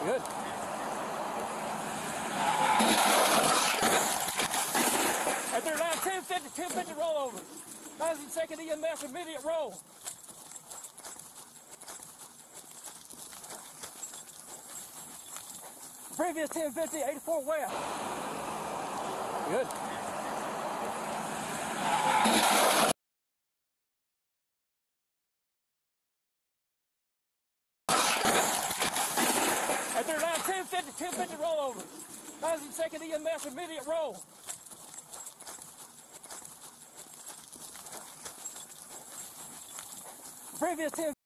Good. At their line, 1050 rollover. 92nd EMS, immediate roll. Previous 1050, 84 west. Good. At their line, 1050 rollover. 92nd EMS, immediate roll. Previous 10.